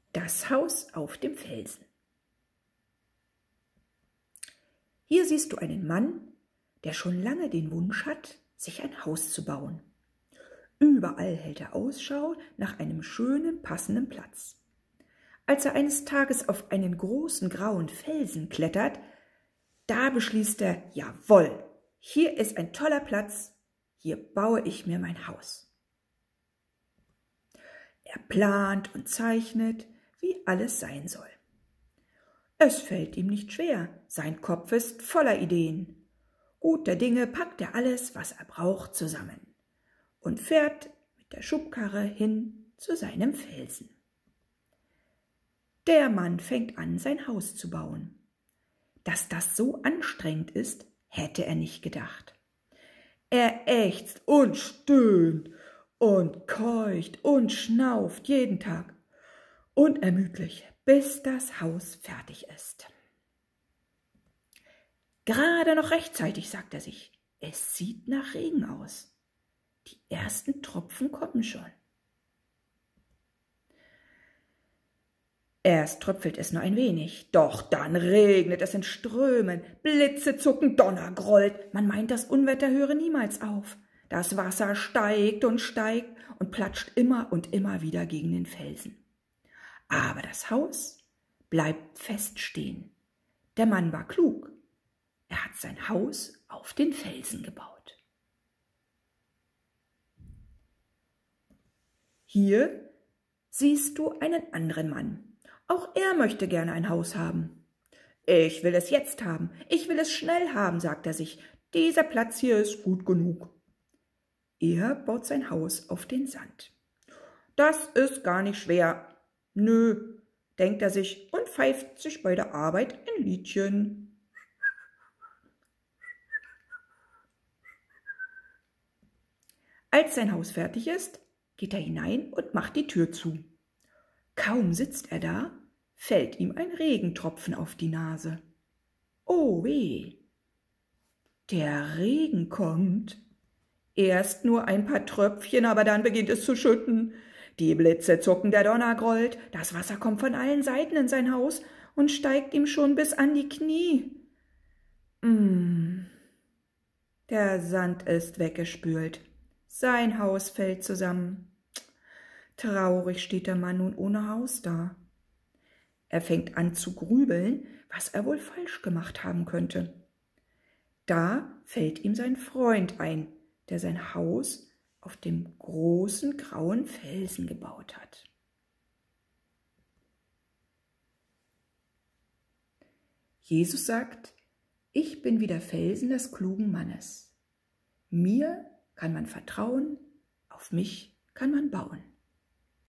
Das Haus auf dem Felsen. Hier siehst du einen Mann, der schon lange den Wunsch hat, sich ein Haus zu bauen. Überall hält er Ausschau nach einem schönen, passenden Platz. Als er eines Tages auf einen großen grauen Felsen klettert, da beschließt er, jawohl, hier ist ein toller Platz, hier baue ich mir mein Haus. Er plant und zeichnet, wie alles sein soll. Es fällt ihm nicht schwer, sein Kopf ist voller Ideen. Guter Dinge packt er alles, was er braucht, zusammen und fährt mit der Schubkarre hin zu seinem Felsen. Der Mann fängt an, sein Haus zu bauen. Dass das so anstrengend ist, hätte er nicht gedacht. Er ächzt und stöhnt und keucht und schnauft jeden Tag, unermüdlich, bis das Haus fertig ist. Gerade noch rechtzeitig, sagt er sich, es sieht nach Regen aus. Die ersten Tropfen kommen schon. Erst tröpfelt es nur ein wenig, doch dann regnet es in Strömen, Blitze zucken, Donner grollt, man meint, das Unwetter höre niemals auf. Das Wasser steigt und platscht immer und immer wieder gegen den Felsen. Aber das Haus bleibt fest stehen. Der Mann war klug. Er hat sein Haus auf den Felsen gebaut. Hier siehst du einen anderen Mann. Auch er möchte gerne ein Haus haben. Ich will es jetzt haben, ich will es schnell haben, sagt er sich. Dieser Platz hier ist gut genug. Er baut sein Haus auf den Sand. Das ist gar nicht schwer. Nö, denkt er sich und pfeift sich bei der Arbeit ein Liedchen. Als sein Haus fertig ist, geht er hinein und macht die Tür zu. Kaum sitzt er da, fällt ihm ein Regentropfen auf die Nase. Oh weh! Der Regen kommt. Erst nur ein paar Tröpfchen, aber dann beginnt es zu schütten. Die Blitze zucken, der Donner grollt, das Wasser kommt von allen Seiten in sein Haus und steigt ihm schon bis an die Knie. Der Sand ist weggespült. Sein Haus fällt zusammen. Traurig steht der Mann nun ohne Haus da. Er fängt an zu grübeln, was er wohl falsch gemacht haben könnte. Da fällt ihm sein Freund ein, der sein Haus auf dem großen grauen Felsen gebaut hat. Jesus sagt, ich bin wie der Felsen des klugen Mannes. Mir kann man vertrauen, auf mich kann man bauen.